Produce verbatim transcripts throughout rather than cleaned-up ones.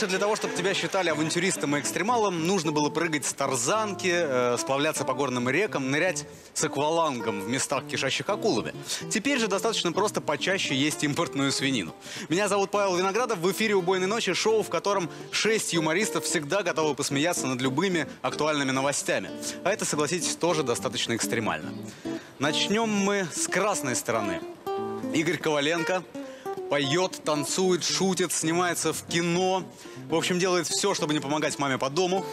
Раньше для того, чтобы тебя считали авантюристом и экстремалом, нужно было прыгать с тарзанки, э, сплавляться по горным рекам, нырять с аквалангом в местах, кишащих акулами. Теперь же достаточно просто почаще есть импортную свинину. Меня зовут Павел Виноградов, в эфире «Убойной ночи» шоу, в котором шесть юмористов всегда готовы посмеяться над любыми актуальными новостями. А это, согласитесь, тоже достаточно экстремально. Начнем мы с красной стороны. Игорь Коваленко поет, танцует, шутит, снимается в кино. В общем, делает все, чтобы не помогать маме по дому.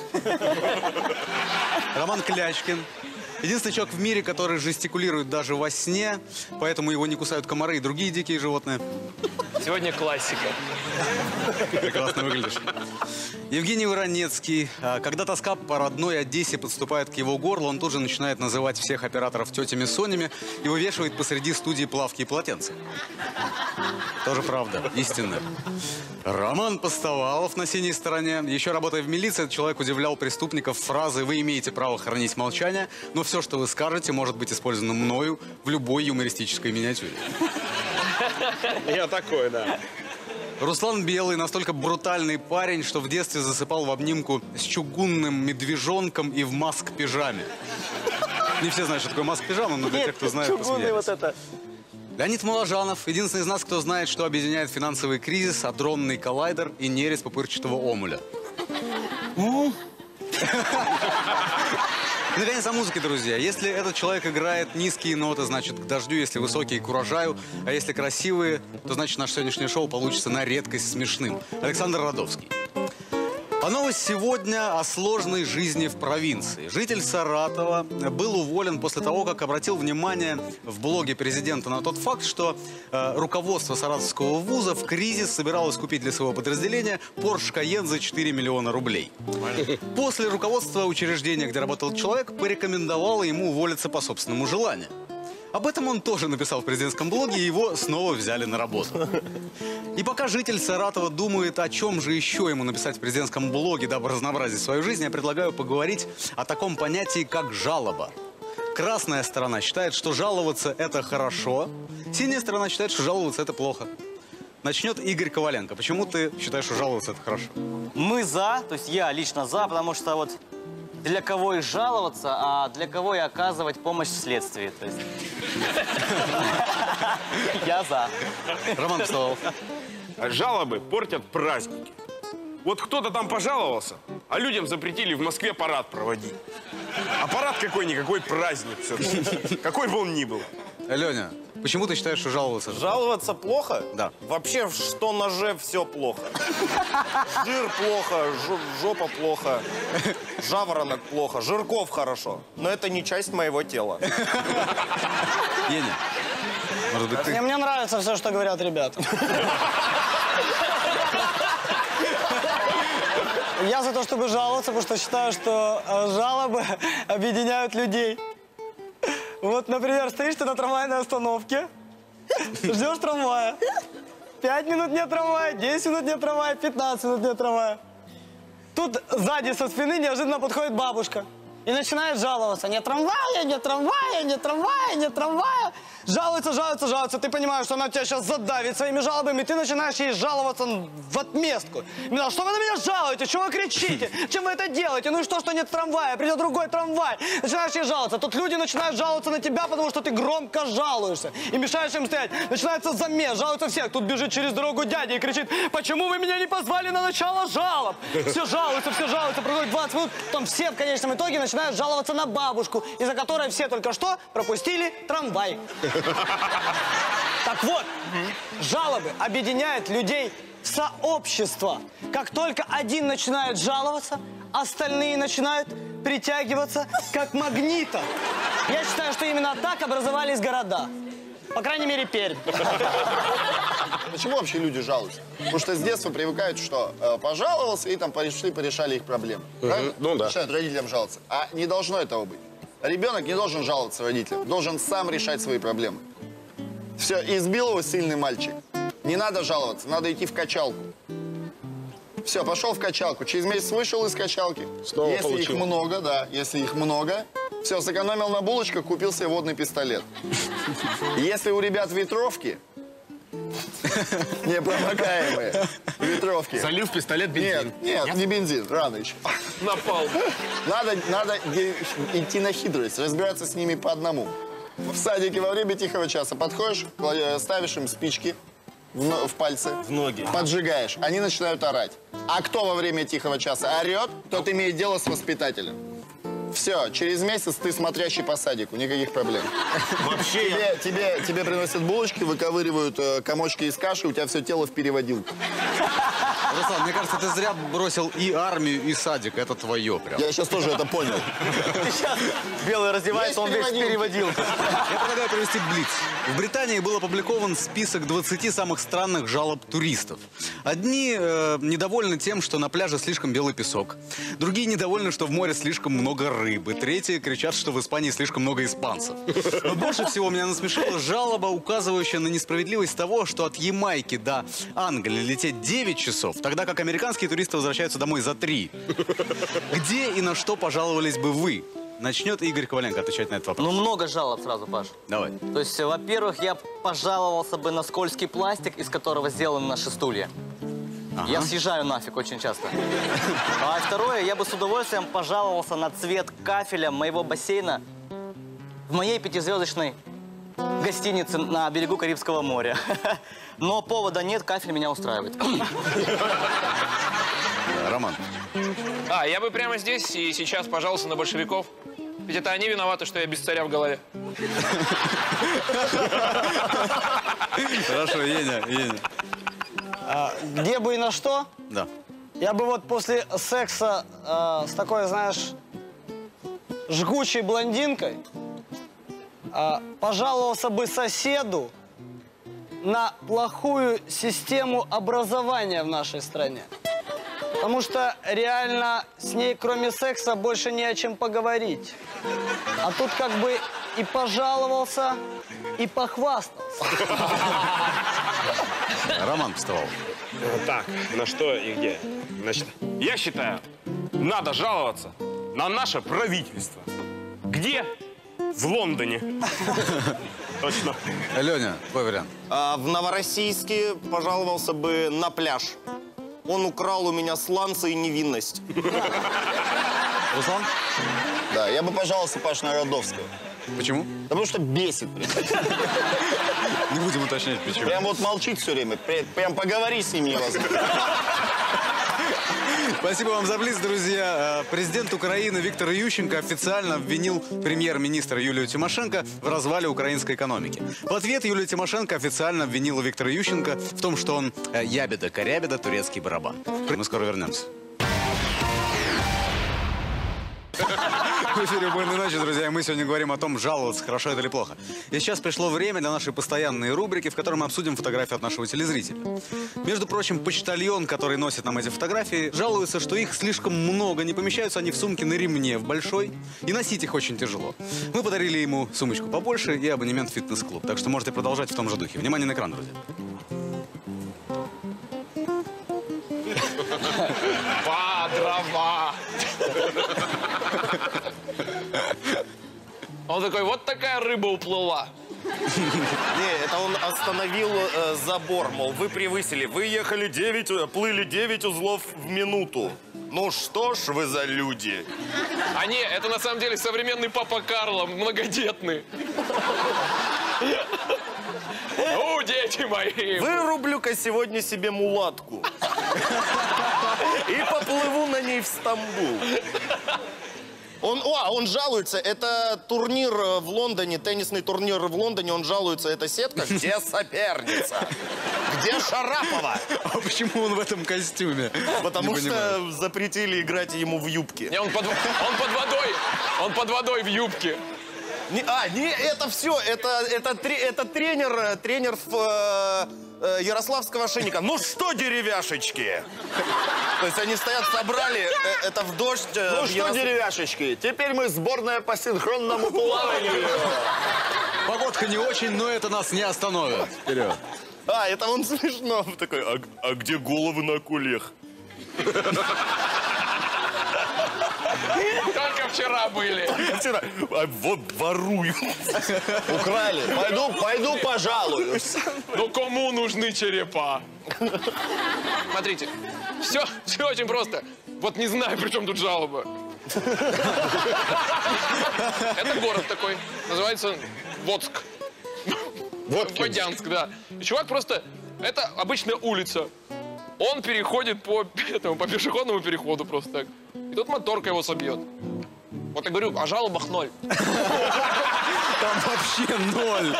Роман Клячкин. Единственный человек в мире, который жестикулирует даже во сне, поэтому его не кусают комары и другие дикие животные. Сегодня классика. Прекрасно выглядишь. Евгений Воронецкий. Когда тоска по родной Одессе подступает к его горлу, он тут же начинает называть всех операторов тетями Сонями и вывешивает посреди студии плавки и полотенца. Тоже правда, истинно. Роман Постовалов на синей стороне. Еще работая в милиции, этот человек удивлял преступников фразой «Вы имеете право хранить молчание, но все, что вы скажете, может быть использовано мною в любой юмористической миниатюре». Я такой, да. Руслан Белый настолько брутальный парень, что в детстве засыпал в обнимку с чугунным медвежонком и в маск-пижаме. Не все знают, что такое маск-пижама, но для тех, кто знает, посмеялись. Вот это. Леонид Моложанов, единственный из нас, кто знает, что объединяет финансовый кризис, адронный коллайдер и нерест пупырчатого омуля. И, наконец, о музыке, друзья. Если этот человек играет низкие ноты, значит, к дождю, если высокие, к урожаю, а если красивые, то, значит, наше сегодняшнее шоу получится на редкость смешным. Александр Родовский. А новость сегодня о сложной жизни в провинции. Житель Саратова был уволен после того, как обратил внимание в блоге президента на тот факт, что э, руководство Саратовского вуза в кризис собиралось купить для своего подразделения Porsche Cayenne за четыре миллиона рублей. После руководства учреждения, где работал человек, порекомендовало ему уволиться по собственному желанию. Об этом он тоже написал в президентском блоге, и его снова взяли на работу. И пока житель Саратова думает, о чем же еще ему написать в президентском блоге, дабы разнообразить свою жизнь, я предлагаю поговорить о таком понятии, как жалоба. Красная сторона считает, что жаловаться – это хорошо, синяя сторона считает, что жаловаться – это плохо. Начнет Игорь Коваленко. Почему ты считаешь, что жаловаться – это хорошо? Мы за, то есть я лично за, потому что вот для кого и жаловаться, а для кого и оказывать помощь в следствии. То есть... Я за. Роман Постовалов. Жалобы портят праздники. Вот кто-то там пожаловался, а людям запретили в Москве парад проводить. А парад какой-никакой праздник все-таки. Какой бы он ни был. Леня, почему ты считаешь, что жаловаться? Жаловаться плохо? Да. Вообще, что на «ж» все плохо. Жир плохо, жопа плохо, жаворонок плохо, жирков хорошо. Но это не часть моего тела. Еня, может быть, ты... Мне, мне нравится все, что говорят ребята. Я за то, чтобы жаловаться, потому что считаю, что э, жалобы объединяют людей. Вот, например, стоишь ты на трамвайной остановке, ждешь трамвая. Пять минут нет трамвая, десять минут нет трамвая, пятнадцать минут нет трамвая. Тут сзади со спины неожиданно подходит бабушка и начинает жаловаться. Нет трамвая, нет трамвая, нет трамвая, нет трамвая. Жалуется, жалуется, жалуется. Ты понимаешь, что она тебя сейчас задавит своими жалобами, и ты начинаешь ей жаловаться в отместку. Именно, что вы на меня жалуете? Чего вы кричите? Чем вы это делаете? Ну и что, что нет трамвая? Придет другой трамвай. Начинаешь ей жаловаться. Тут люди начинают жаловаться на тебя, потому что ты громко жалуешься и мешаешь им стоять. Начинается замес, жалуются всех. Тут бежит через дорогу дядя и кричит: почему вы меня не позвали на начало жалоб? Все жалуются, все жалуются. Проходит двадцать минут, потом все в конечном итоге начинают жаловаться на бабушку, из-за которой все только что пропустили трамвай. Так вот, жалобы объединяют людей в сообщество. Как только один начинает жаловаться, остальные начинают притягиваться как магнитом. Я считаю, что именно так образовались города. По крайней мере, Пермь. Почему вообще люди жалуются? Потому что с детства привыкают, что э, пожаловался, и там пришли, порешали их проблемы. Правильно? Ну да. Начинают родителям жаловаться. А не должно этого быть. Ребенок не должен жаловаться родителям, должен сам решать свои проблемы. Все, избил его сильный мальчик. Не надо жаловаться, надо идти в качалку. Все, пошел в качалку. Через месяц вышел из качалки. Снова если получил. их много, да, если их много, все, сэкономил на булочках, купил себе водный пистолет. Если у ребят ветровки, Непромокаемые. Ветровки. Залил в пистолет бензин. Нет, нет, не бензин, рано еще. Напал. Надо, надо де- идти на хитрость, разбираться с ними по одному. В садике во время тихого часа подходишь, кла- ставишь им спички в, но- в пальцы. В ноги. Поджигаешь. Они начинают орать. А кто во время тихого часа орет, тот имеет дело с воспитателем. Все, через месяц ты смотрящий по садику, никаких проблем. Вообще, я- Тебе, тебе, тебе приносят булочки, выковыривают э, комочки из каши, у тебя все тело в переводилку. Руслан, мне кажется, ты зря бросил и армию, и садик. Это твое прям. Я сейчас тоже это понял. Сейчас белый раздевается, он весь переводил. Я предлагаю провести блиц. В Британии был опубликован список двадцати самых странных жалоб туристов. Одни э, недовольны тем, что на пляже слишком белый песок. Другие недовольны, что в море слишком много рыбы. Третьи кричат, что в Испании слишком много испанцев. Но больше всего меня насмешила жалоба, указывающая на несправедливость того, что от Ямайки до Англии лететь девять часов, тогда как американские туристы возвращаются домой за три. Где и на что пожаловались бы вы? Начнет Игорь Коваленко отвечать на этот вопрос. Ну, много жалоб сразу, Паш. Давай. То есть, во-первых, я пожаловался бы на скользкий пластик, из которого сделаны наши стулья. Я съезжаю нафиг очень часто. А второе, я бы с удовольствием пожаловался на цвет кафеля моего бассейна в моей пятизвездочной гостинице на берегу Карибского моря. Но повода нет, кафель меня устраивает. Роман. А, я бы прямо здесь и сейчас пожаловался на большевиков. Ведь это они виноваты, что я без царя в голове. Хорошо, Еня, Еня. А, где бы и на что? Да. Я бы вот после секса э, с такой, знаешь, жгучей блондинкой э, пожаловался бы соседу на плохую систему образования в нашей стране. Потому что реально с ней, кроме секса, больше не о чем поговорить. А тут как бы и пожаловался, и похвастался. Роман вставал. Так, на что и где? Значит, я считаю, надо жаловаться на наше правительство. Где? В Лондоне. Точно. Леня, твой вариант. А в Новороссийске пожаловался бы на пляж. Он украл у меня сланцы и невинность. Руслан? Да, я бы пожаловался, Паш, на Родовского. Почему? Да потому что бесит. Не будем уточнять, почему. Прям вот молчит все время. Прям, прям поговори с ним невозможно. Спасибо вам за блиц, друзья. Президент Украины Виктор Ющенко официально обвинил премьер-министра Юлию Тимошенко в развале украинской экономики. В ответ Юлия Тимошенко официально обвинила Виктора Ющенко в том, что он э, ябеда-корябеда, турецкий барабан. Мы скоро вернемся. В эфире «Убойной ночи», друзья, и мы сегодня говорим о том, жаловаться, хорошо это или плохо. И сейчас пришло время для нашей постоянной рубрики, в которой мы обсудим фотографии от нашего телезрителя. Между прочим, почтальон, который носит нам эти фотографии, жалуется, что их слишком много, не помещаются они в сумке на ремне в большой, и носить их очень тяжело. Мы подарили ему сумочку побольше и абонемент в фитнес-клуб, так что можете продолжать в том же духе. Внимание на экран, друзья. По дрова. Он такой, вот такая рыба уплыла. Не, это он остановил э, забор, мол, вы превысили. Вы ехали девять, э, плыли девять узлов в минуту. Ну что ж вы за люди? А не, это на самом деле современный папа Карло, многодетный. Ну, дети мои. Вырублю-ка сегодня себе мулатку. И поплыву на ней в Стамбул. Он, о, он жалуется, это турнир в Лондоне, теннисный турнир в Лондоне, он жалуется, это сетка, где соперница? Где Шарапова? А почему он в этом костюме? Потому Не что понимаю. запретили играть ему в юбке. Не, он под, он под водой, он под водой в юбке. Не, а, не, это все, это, это, тре- это тренер, тренер э, э, Ярославского Шинника. Ну что, деревяшечки? То есть они стоят, собрали, э, это в дождь. э, Ну в что, Ярос- деревяшечки, теперь мы сборная по синхронному плаванию. Погодка не очень, но это нас не остановит. Вперед. А, это он смешно. Такой, а, а где головы на кольях? Только вчера были. Вчера. А вот ворую. Украли. Пойду, пойду пожалуюсь. Ну кому нужны черепа? Смотрите, все, все очень просто. Вот не знаю, при чем тут жалоба. Это город такой, называется Водск. Водянск, да. И чувак просто, это обычная улица. Он переходит по, этому, по пешеходному переходу просто так. И тут моторка его собьет. Вот я говорю, о жалобах ноль. Там вообще ноль.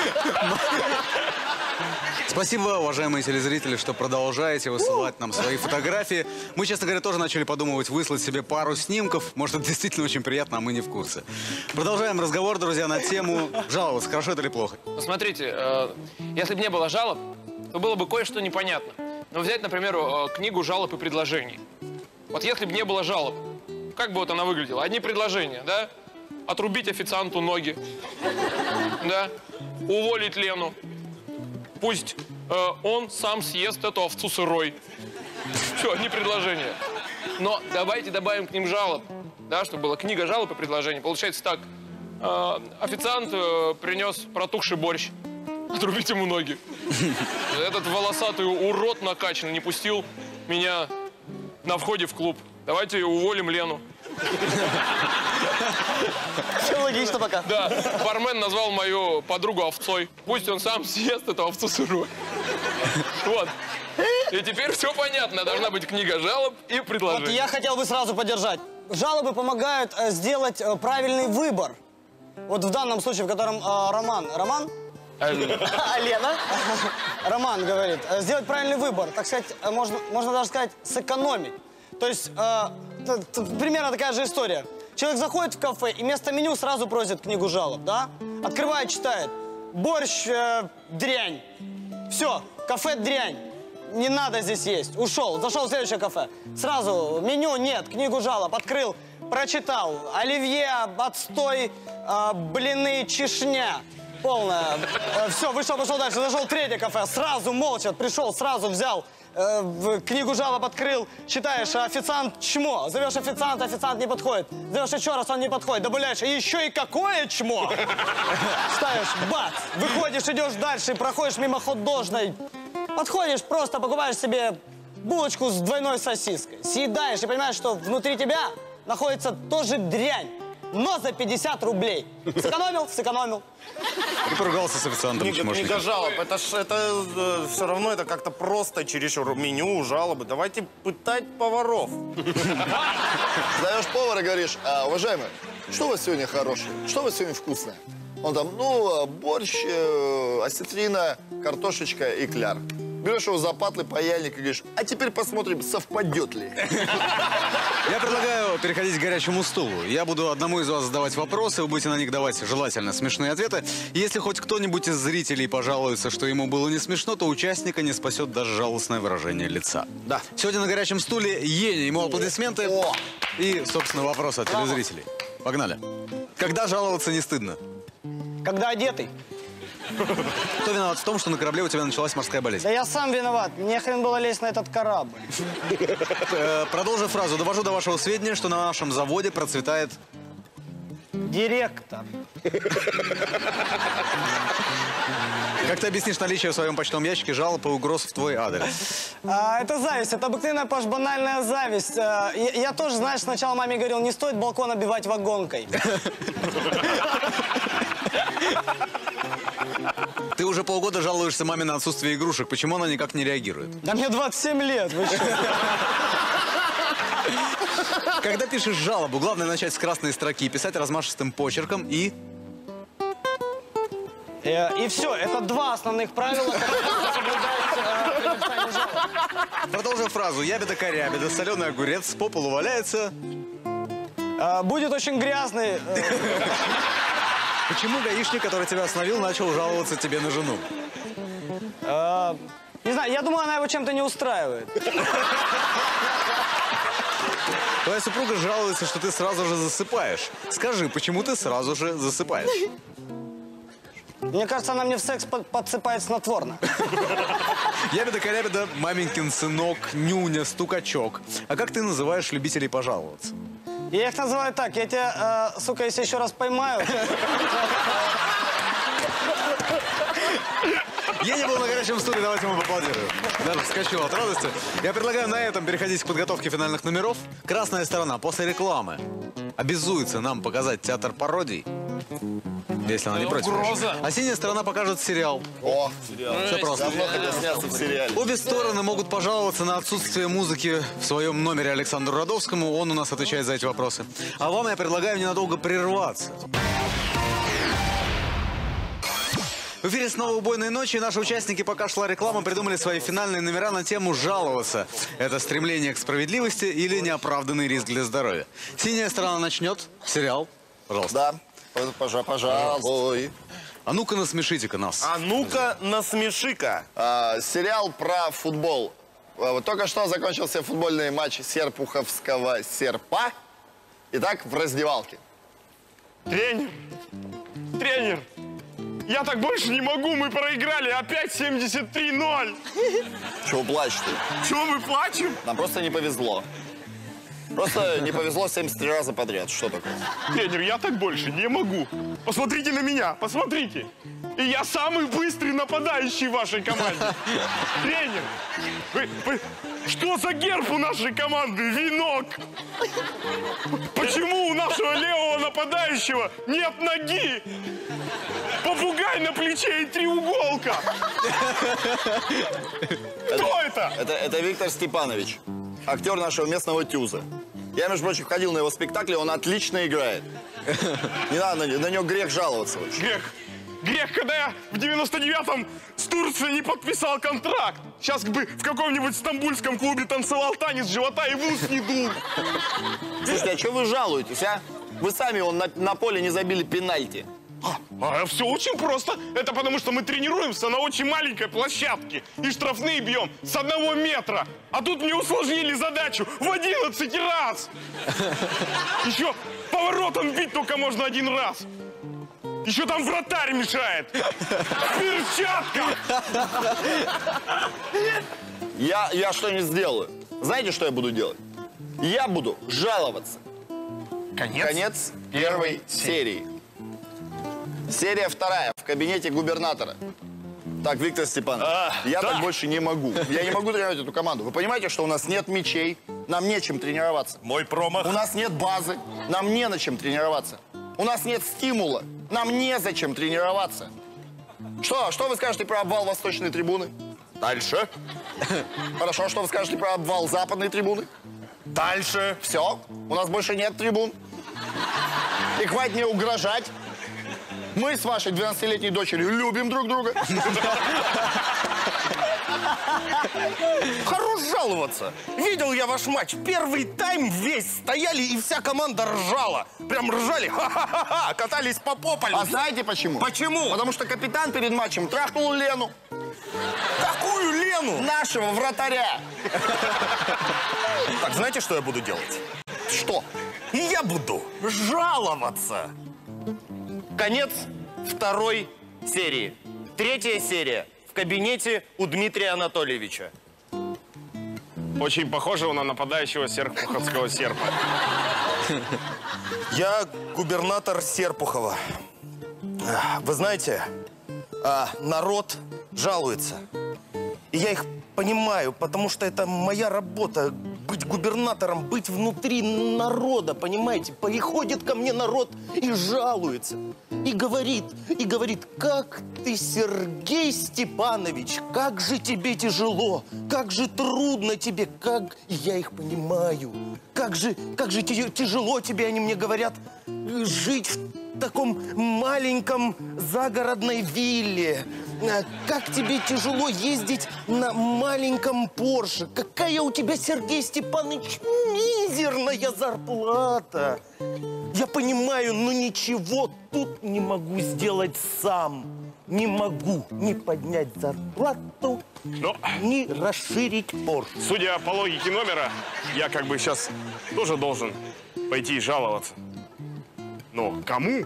Спасибо, уважаемые телезрители, что продолжаете высылать нам свои фотографии. Мы, честно говоря, тоже начали подумывать выслать себе пару снимков. Может, это действительно очень приятно, а мы не в курсе. Продолжаем разговор, друзья, на тему жаловаться, хорошо это или плохо. Ну, смотрите, э, если бы не было жалоб, то было бы кое-что непонятно. Ну, взять, например, э, книгу жалоб и предложений. Вот если бы не было жалоб, как бы вот она выглядела? Одни предложения, да? Отрубить официанту ноги, да? Уволить Лену. Пусть э, он сам съест эту овцу сырой. Все, одни предложения. Но давайте добавим к ним жалоб, да, чтобы была книга жалоб и предложений. Получается так, э, официант э, принес протухший борщ, отрубить ему ноги. Этот волосатый урод накачанный не пустил меня на входе в клуб. Давайте уволим Лену. Все логично пока. Да, бармен назвал мою подругу овцой. Пусть он сам съест эту овцу сырую. Вот. И теперь все понятно. Должна быть книга жалоб и Вот предложений. я хотел бы сразу поддержать. Жалобы помогают э, сделать э, правильный выбор. Вот в данном случае, в котором э, Роман... Роман? А Лена? Роман говорит, э, сделать правильный выбор. Так сказать, э, можно, можно даже сказать, сэкономить. То есть, э, т- т- примерно такая же история. Человек заходит в кафе и вместо меню сразу просит книгу жалоб, да? Открывает, читает. Борщ, э, дрянь. Все, кафе дрянь. Не надо здесь есть. Ушел, зашел в следующее кафе. Сразу меню нет, книгу жалоб открыл, прочитал. Оливье, отстой, э, блины, чешня. Полная. Э, все, вышел, пошел дальше. Зашел в третье кафе. Сразу молча пришел, сразу взял. Э, в книгу жалоб открыл, читаешь, а официант чмо. Зовешь официанта, официант не подходит. Зовешь еще раз, он не подходит. Добавляешь, и еще и какое чмо. Ставишь, бац, выходишь, идешь дальше, проходишь мимо хот-дожной. Подходишь, просто покупаешь себе булочку с двойной сосиской. Съедаешь и понимаешь, что внутри тебя находится тоже дрянь, но за пятьдесят рублей. Сэкономил, сэкономил. И поругался с официантом. Книга, книга жалоб. Это, ж- это э, все равно это как-то просто чересчур. Меню, жалобы. Давайте пытать поваров. Зовешь повара и говоришь, а, уважаемый, что у вас сегодня хорошее? Что у вас сегодня вкусное? Он там, ну, борщ, э, осетрина, картошечка и кляр. Берешь его за патлы, паяльник и говоришь, а теперь посмотрим, совпадет ли. Я предлагаю переходить к горячему стулу. Я буду одному из вас задавать вопросы, вы будете на них давать желательно смешные ответы. И если хоть кто-нибудь из зрителей пожалуется, что ему было не смешно, то участника не спасет даже жалостное выражение лица. Да. Сегодня на горячем стуле Еня, ему аплодисменты. О! И, собственно, вопрос от телезрителей. Погнали. Когда жаловаться не стыдно? Когда одетый. Кто виноват в том, что на корабле у тебя началась морская болезнь? Да я сам виноват. Мне хрен было лезть на этот корабль. Э, Продолжив фразу, довожу до вашего сведения, что на нашем заводе процветает... Директор. Как ты объяснишь наличие в своем почтовом ящике жалоб и угроз в твой адрес? А, это зависть, это обыкновенная, Паш, банальная зависть. А, я, я тоже, знаешь, сначала маме говорил, не стоит балкон обивать вагонкой. Ты уже полгода жалуешься маме на отсутствие игрушек. Почему она никак не реагирует? Да мне двадцать семь лет, вы что? Когда пишешь жалобу, главное начать с красной строки, писать размашистым почерком и... Э, И все, это два основных правила, которые нужно соблюдать э, при написании жалоб. Продолжим фразу. Ябеда-корябеда, соленый огурец, по полу валяется. Э, Будет очень грязный. э, Почему гаишник, который тебя остановил, начал жаловаться тебе на жену? э, Не знаю, я думаю, она его чем-то не устраивает. Твоя супруга жалуется, что ты сразу же засыпаешь. Скажи, почему ты сразу же засыпаешь? Мне кажется, она мне в секс под- подсыпает снотворно. Ябеда-корябеда, маменькин сынок, нюня, стукачок. А как ты называешь любителей пожаловаться? Я их называю так. Я тебя, э, сука, если еще раз поймаю... Я не был на горячем стуле, давайте ему поаплодируем. Даже вскочил от радости. Я предлагаю на этом переходить к подготовке финальных номеров. Красная сторона после рекламы обязуется нам показать театр пародий, если она не против. Угроза. А синяя сторона покажет сериал. О, Все просто. давно хотел сняться в сериале. Обе стороны могут пожаловаться на отсутствие музыки в своем номере Александру Родовскому. Он у нас отвечает за эти вопросы. А вам я предлагаю ненадолго прерваться. В эфире снова «Убойные ночи». Наши участники, пока шла реклама, придумали свои финальные номера на тему «Жаловаться». Это стремление к справедливости или неоправданный риск для здоровья. Синяя сторона начнет. Сериал. Пожалуйста. Да, пожа- пожалуй. А ну-ка насмешите-ка нас. А ну-ка, насмеши-ка. А, сериал про футбол. А, вот только что закончился футбольный матч Серпуховского серпа. Итак, в раздевалке. Тренер, тренер, я так больше не могу, мы проиграли опять семьдесят три ноль. Чего плачешь ты? Чего мы плачем? Нам просто не повезло. Просто не повезло семьдесят три раза подряд. Что такое? Тренер, я так больше не могу. Посмотрите на меня, посмотрите. И я самый быстрый нападающий в вашей команде. Тренер, вы, вы- что за герб у нашей команды? Венок. Почему у нашего левого нападающего нет ноги? Попугай на плече и треуголка. Кто это? Это, это Виктор Степанович, актер нашего местного ТЮЗа. Я, между прочим, ходил на его спектакли, он отлично играет. Не надо, на, на него грех жаловаться вообще. Грех. Грех, когда я в девяносто девятом с Турцией не подписал контракт. Сейчас бы в каком-нибудь стамбульском клубе танцевал танец живота и в ус не дул. Слушайте, а что вы жалуетесь, а? Вы сами он на, на поле не забили пенальти. А, все очень просто. Это потому, что мы тренируемся на очень маленькой площадке и штрафные бьем с одного метра. А тут мне усложнили задачу в одиннадцать раз. Еще поворотом бить только можно один раз. Еще там вратарь мешает. В перчатках. Я, я что-нибудь сделаю. Знаете, что я буду делать? Я буду жаловаться. Конец. Конец первой серии. Серия вторая. В кабинете губернатора. Так, Виктор Степанович, А, я так. так больше не могу. Я не могу тренировать эту команду. Вы понимаете, что у нас нет мячей, нам нечем тренироваться. Мой промах. У нас нет базы, нам не на чем тренироваться. У нас нет стимула, нам незачем тренироваться. Что? Что вы скажете про обвал восточной трибуны? Дальше. Хорошо, что вы скажете про обвал западной трибуны? Дальше. Все, у нас больше нет трибун. И хватит мне угрожать. Мы с вашей двенадцатилетней дочерью любим друг друга. Хорош жаловаться. Видел я ваш матч. Первый тайм весь стояли и вся команда ржала. Прям ржали. Ха-ха-ха-ха. Катались по пополю. А знаете почему? Почему? Потому что капитан перед матчем трахнул Лену. Какую Лену? Нашего вратаря. Так, знаете, что я буду делать? Что? Я буду жаловаться. Конец второй серии. Третья серия. В кабинете у Дмитрия Анатольевича. Очень похожего на нападающего серпуховского серпа. Я губернатор Серпухова. Вы знаете, а, народ жалуется. И я их понимаю, потому что это моя работа. Быть губернатором, быть внутри народа, понимаете? Приходит ко мне народ и жалуется. И говорит, и говорит, как ты, Сергей Степанович, как же тебе тяжело, как же трудно тебе, как... И я их понимаю. Как же, как же те- тяжело тебе, они мне говорят, жить в таком маленьком загородной вилле. А как тебе тяжело ездить на маленьком Порше. Какая у тебя, Сергей Степанович, мизерная зарплата. Я понимаю, но ничего тут не могу сделать сам. Не могу ни поднять зарплату, Но, ни расширить Порш. судя по логике номера, я как бы сейчас тоже должен пойти и жаловаться. Но кому?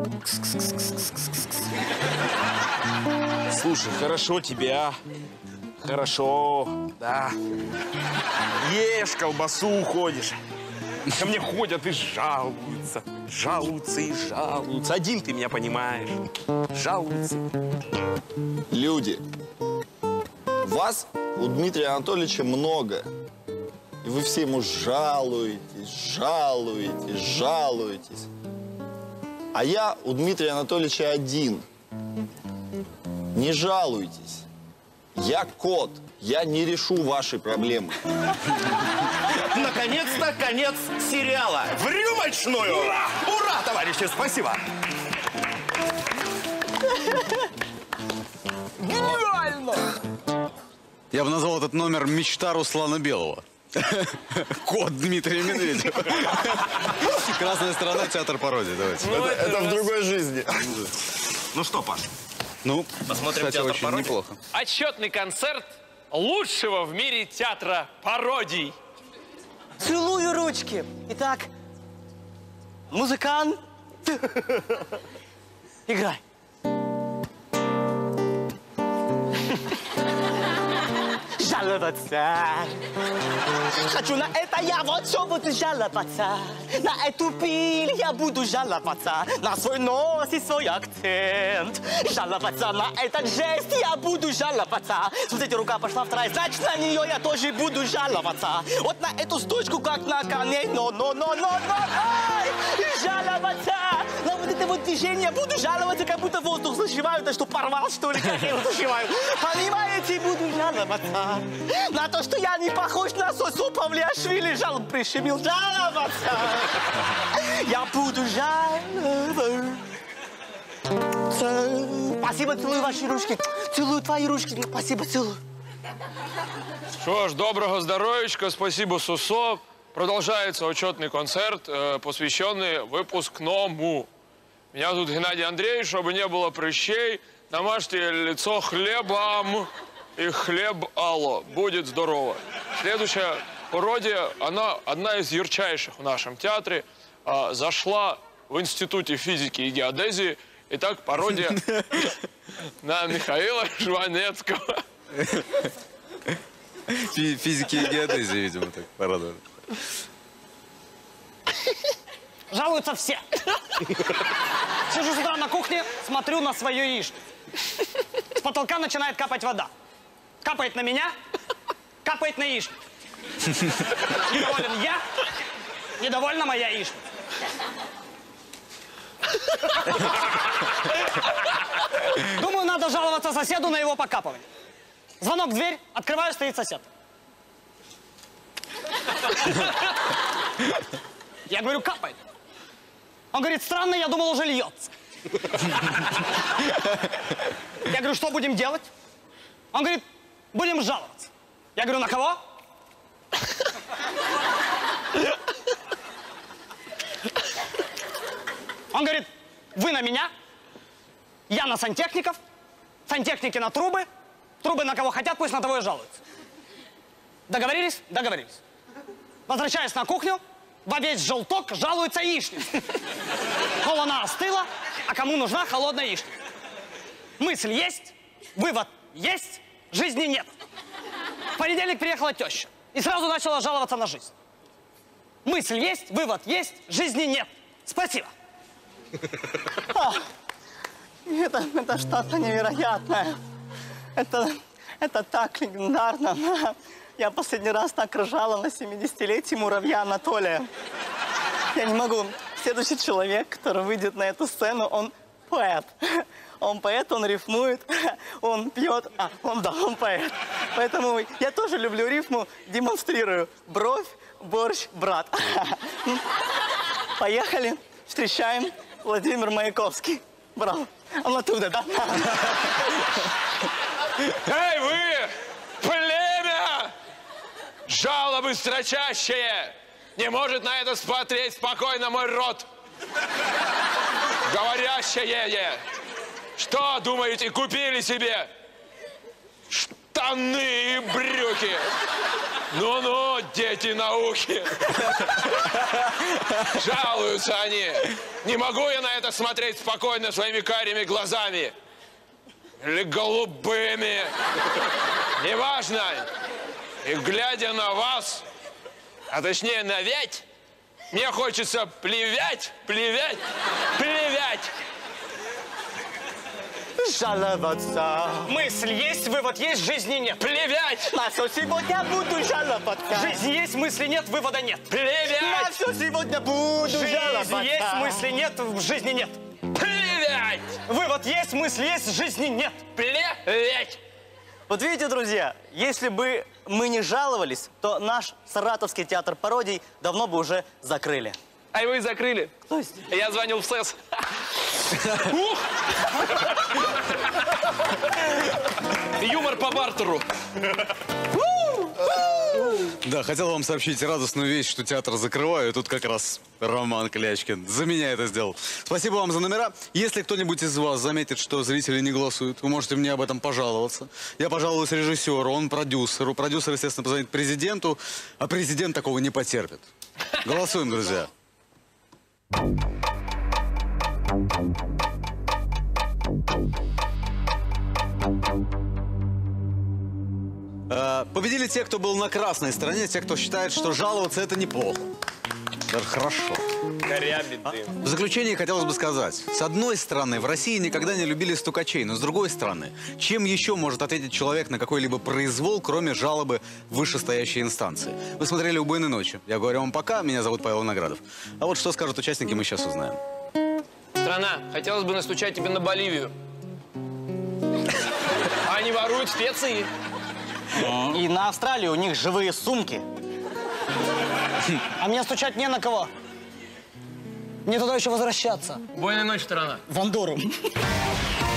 Слушай, хорошо тебе, а? Хорошо, да. Ешь, колбасу уходишь. Ко мне ходят и жалуются. Жалуются и жалуются. Один ты меня понимаешь. Жалуются. Люди, вас у Дмитрия Анатольевича много. И вы все ему жалуетесь, жалуетесь, жалуетесь. А я у Дмитрия Анатольевича один. Не жалуйтесь. Я кот. Я не решу ваши проблемы. Наконец-то конец сериала. В рюмочную! Ура! Ура, товарищи, спасибо! Я бы назвал этот номер «Мечта Руслана Белого». Кот Дмитрия Медведева. Красная сторона, театр пародии. Давайте. Это, это в другой жизни. Ну что, Паш? Ну, Посмотрим кстати, театр очень пародий? неплохо. Отчетный концерт лучшего в мире театра пародий. Целую ручки. Итак, музыкант, играй. Жаловаться. Хочу на это я вот все буду жаловаться. На эту пыль я буду жаловаться. На свой нос и свой акцент. Жаловаться на этот жест я буду жаловаться. Смотрите, рука пошла вторая, значит на нее я тоже буду жаловаться. Вот на эту стучку как на коне. Но, но, но, но, но, ай! Жаловаться. На вот это вот движение буду жаловаться, как будто воздух зашиваю. Да что, порвал, что ли, как я его зашиваю? Понимаете, буду жаловаться. На то, что я не похож на Сосу Павлиашвили, жал прищемил жаловаться. Я буду жаловаться. Спасибо, целую ваши ручки. Целую твои ручки. Спасибо, целую. Что ж, доброго здоровичка, спасибо, Сусо. Продолжается учетный концерт, э, посвященный выпускному. Меня зовут Геннадий Андреевич, чтобы не было прыщей, намажьте лицо хлебом и хлеб алло. Будет здорово. Следующая пародия, она одна из ярчайших в нашем театре. Э, зашла в Институте физики и геодезии. Итак, пародия на Михаила Жванецкого. Физики и геодезии, видимо, так порадовали. Жалуются все. Сижу с утра на кухне, смотрю на свою яичницу. С потолка начинает капать вода. Капает на меня, капает на яичницу. Недоволен я, недовольна моя яичница. Думаю, надо жаловаться соседу на его покапывание. Звонок в дверь, открываю, стоит сосед. Я говорю, капает. Он говорит, странно, я думал, уже льется. Я говорю, что будем делать? Он говорит, будем жаловаться. Я говорю, на кого? Он говорит, вы на меня, я на сантехников, сантехники на трубы, трубы на кого хотят, пусть на того и жалуются. Договорились? Договорились. Возвращаюсь на кухню, во весь желток жалуется яичница. Мол, она остыла, а кому нужна холодная яичница? Мысль есть, вывод есть, жизни нет. В понедельник приехала теща и сразу начала жаловаться на жизнь. Мысль есть, вывод есть, жизни нет. Спасибо. А, это, это что-то невероятное. Это, это так легендарно. Я последний раз так ржала на семидесятилетие муравья Анатолия. Я не могу. Следующий человек, который выйдет на эту сцену, он поэт. Он поэт, он рифмует, он пьет. А, он, да, он поэт. Поэтому я тоже люблю рифму, демонстрирую. Бровь, борщ, брат. Поехали, встречаем Владимир Маяковский. Браво. Он оттуда, да? Эй, вы! Племя! Жалобы строчащие! Не может на это смотреть спокойно мой род! Говорящее! Что, думаете, купили себе? Штаны и брюки! Ну-ну, дети науки! Жалуются они! Не могу я на это смотреть спокойно своими карими глазами! Или голубыми! Неважно. И глядя на вас, а точнее на вять, мне хочется плевять, плевять, плевять. Жаловаться. Мысль есть, вывод есть, жизни нет. Плевять, На все сегодня буду жаловаться. Жизнь есть, мысли нет, вывода нет. На плевять, все сегодня буду Жизнь жаловаться. есть, мысли нет, жизни нет. плевять, Вывод есть, мысль есть, жизни нет. плевять. Вот видите, друзья, если бы мы не жаловались, то наш Саратовский театр пародий давно бы уже закрыли. А его и закрыли. То есть? Я звонил в СЭС. Ух! Юмор по бартеру. Да, хотел вам сообщить радостную вещь, что театр закрываю. И тут как раз Роман Клячкин за меня это сделал. Спасибо вам за номера. Если кто-нибудь из вас заметит, что зрители не голосуют, вы можете мне об этом пожаловаться. Я пожалуюсь режиссеру, он продюсеру. Продюсер, естественно, позвонит президенту, а президент такого не потерпит. Голосуем, друзья. Э, Победили те, кто был на красной стороне, те, кто считает, что жаловаться это неплохо. Даже хорошо. В заключение хотелось бы сказать. С одной стороны, в России никогда не любили стукачей, но с другой стороны, чем еще может ответить человек на какой-либо произвол, кроме жалобы в вышестоящей инстанции? Вы смотрели «Убойной ночи». Я говорю вам пока, меня зовут Павел Виноградов. А вот что скажут участники, мы сейчас узнаем. Страна, хотелось бы настучать тебе на Боливию. Они воруют специи. И на Австралии у них живые сумки. А мне стучать не на кого. Мне туда еще возвращаться. Убойной ночи, страна. В Андору.